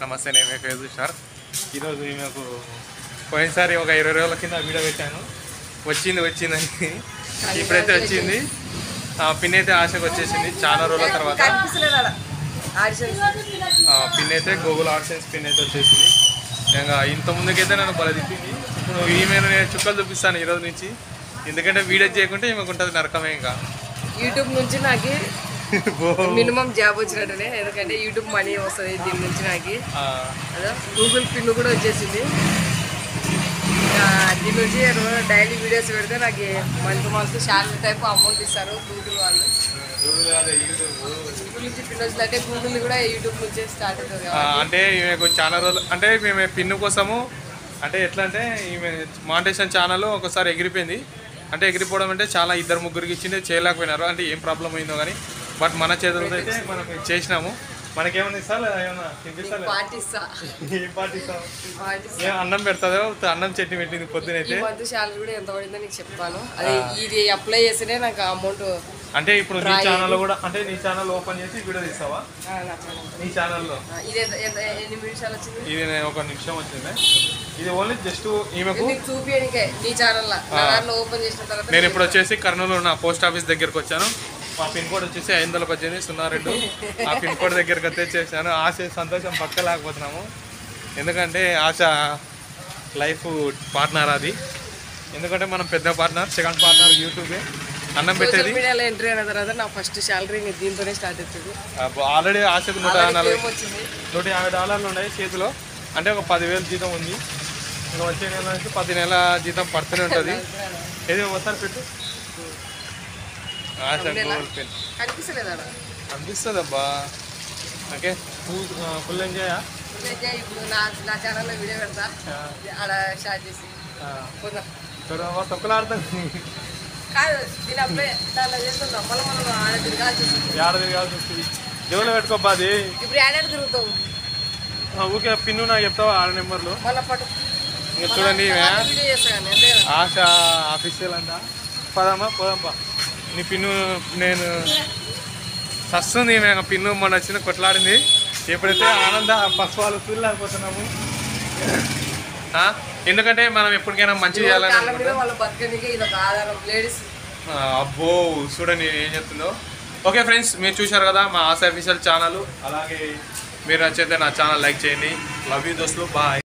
నమస్తే, నేను face sir. ఈరోజు మీకు పోయినసారి ఒక 20 రోజుల కింద వీడియో పెట్టాను, వచ్చిందని. ఇప్పుడైతే వచ్చింది. పిన్ అయితే ఆశకు వచ్చేసింది చాలా రోజుల తర్వాత. పిన్ అయితే గూగుల్ ఆడ్సెన్స్ పిన్ అయితే వచ్చేసింది. ఇంకా ఇంత ముందుకైతే నన్ను బల తిప్పింది. ఇప్పుడు ఈమె నేను చుక్కలు చూపిస్తాను ఈరోజు నుంచి, ఎందుకంటే వీడియో చేయకుంటే ఈమెకు ఉంటుంది నరకమే. ఇంకా యూట్యూబ్ నుంచి నాకు మినిమం జాబ్ వచ్చినట్టునే, ఎందుకంటే యూట్యూబ్ మనీ వస్తుంది దీని నుంచి. నాకు అదే గూగుల్ పిన్ కూడా వచ్చేసింది. దీని నుంచి డైలీ వీడియోస్ పెడితే నాకు మంత్ శాలరీ టైప్ అమౌంట్ ఇస్తారు గూగుల్ వాళ్ళు. గూగుల్ నుంచి పిన్ వచ్చిందంటే గూగుల్ కూడా యూట్యూబ్ నుంచే స్టార్ట్ అవుతుంది. అంటే ఈమెకు చాలా రోజులు అంటే మేము పిన్ కోసము అంటే ఎట్లా అంటే ఈమె మానిటైజేషన్ ఛానల్ ఒకసారి ఎగిరిపోయింది. అంటే ఎగిరిపోవడం అంటే చాలా ఇద్దరు ముగ్గురికి ఇచ్చింది, చేయలేకపోయినారు. అంటే ఏం ప్రాబ్లం అయిందో కానీ బట్ మన చేతులతో అయితే మనం చేసినాము. మనకేమన్నా ఇస్తాను ఏమన్నా తినిపిస్తాను. అన్నం పెడతాదో, అన్నం చట్నీ పెట్టింది పొద్దునైతే. శాలరీ కూడా ఎంత పడిందో నీకు చెప్తాను. అది ఇది అప్లై చేస్తేనే నాకు అమౌంట్. అంటే ఇప్పుడు నీ ఛానల్ కూడా అంటే నీ ఛానల్ ఓపెన్ చేసి వీడియో తీస్తావా? నీ ఛానల్లో ఎన్ని నిమిషాలు వచ్చింది? ఇది 1 నిమిషం వచ్చింది. ఇది ఓన్లీ జస్ట్ ఈమెకు చూపించడానికే. నీ ఛానల్లో ఓపెన్ చేసిన తర్వాత నేను ఇప్పుడు వచ్చేసి కర్నూలు ఉన్న పోస్ట్ ఆఫీస్ దగ్గరకు వచ్చాను. మా పిన్ కోడ్ వచ్చేసి 518-02. ఆ పిన్ కోడ్ దగ్గరికి వచ్చేసాను. ఆశ సంతోషం పక్క లేకపోతున్నాము, ఎందుకంటే ఆశ లైఫ్ పార్ట్నర్ అది. ఎందుకంటే మనం పెద్ద పార్ట్నర్, సెకండ్ పార్ట్నర్ యూట్యూబే. అన్నం పెట్టేది ఎంట్రీ అయిన తర్వాత నా ఫస్ట్ శాలరీ దీంతోనే స్టార్ట్ అవుతుంది. ఆల్రెడీ ఆశకు $150 ఉన్నాయి చేతిలో. అంటే ఒక 10,000 జీతం ఉంది. ఇంకా వచ్చే నెల నుంచి 10 నెలల జీతం పడుతూనే ఉంటుంది. ఏదో ఒకసారి పెట్టు. ఆశ అనిపిస్తుంది అబ్బా. Okay, full enjoy. ఇప్పుడు నా ఛానల్లో వీడియో పెడతా, అలా స్టార్ట్ చేసి తొక్కలాడతాం కాదు. దీని అప్పుడే దాంట్లో చేస్తున్నాం, మళ్ళీ మనం ఆడ తిరగాల్సి వస్తుంది. జోలో పెట్టుకోబ్బా. అది ఇప్పుడు ఏడాది తిరుగుతాం. ఊకే పిన్ను నాకు చెప్తావా 6 నెంబర్లు. మళ్ళీ పట్టు ఇంకా చూడండి, ఆశ ఆఫీషియల్ అంట. పోదాంపా. నీ పిన్ను నేను వస్తుంది. మేము పిన్ను మొన్న వచ్చిన కొట్లాడింది. ఎప్పుడైతే ఆనంద పశువాలు ఫీల్ అయిపోతున్నాము. ఎందుకంటే మనం ఎప్పటికైనా మంచి చేయాలని. అబ్బో చూడండి ఏం చెప్తుందో. ఓకే ఫ్రెండ్స్, మీరు చూశారు కదా మా ఆశ అఫీషియల్ ఛానల్. అలాగే మీరు నచ్చితే నా ఛానల్ లైక్ చేయండి. లవ్ యూ దోస్తులు, బాయ్.